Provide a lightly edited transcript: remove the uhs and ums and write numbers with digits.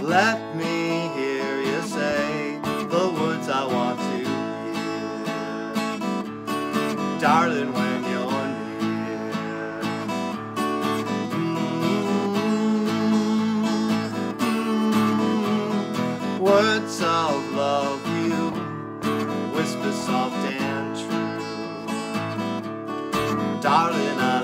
Let me hear you say the words I want to hear, darling, when you're near. Words of love you whisper soft and true, darling,